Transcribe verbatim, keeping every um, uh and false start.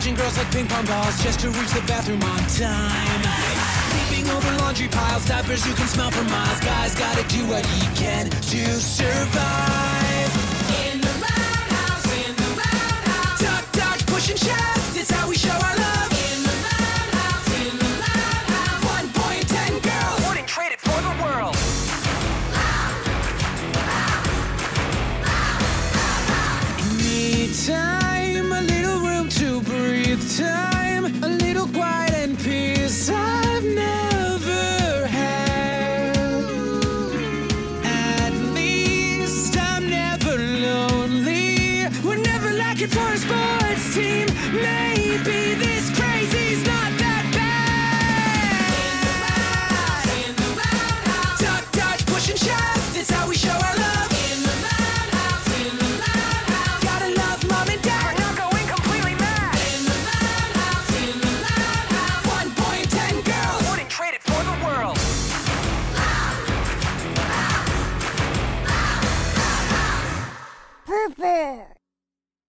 pushing girls like ping pong balls just to reach the bathroom on time. Leaping over laundry piles, diapers you can smell for miles. Guys gotta do what he can to survive. In the roundhouse, in the roundhouse. Duck, dodge, push and shove, it's how we show our love. In the roundhouse, in the roundhouse. One boy and ten girls Wouldn't trade it for the world. Need time, a little room to breathe. Time, a little quiet and peace I've never had. At least I'm never lonely. We're never lacking for a sports team. Maybe this crazy's not that bad. In the roundhouse, Duck, dodge, push and shove, it's how we show our love. in the roundhouse, in the roundhouse. Gotta love mom and dad. We're not going completely mad. In the roundhouse, in the roundhouse. One boy and ten girls Wouldn't trade it for the world. Poo-poo.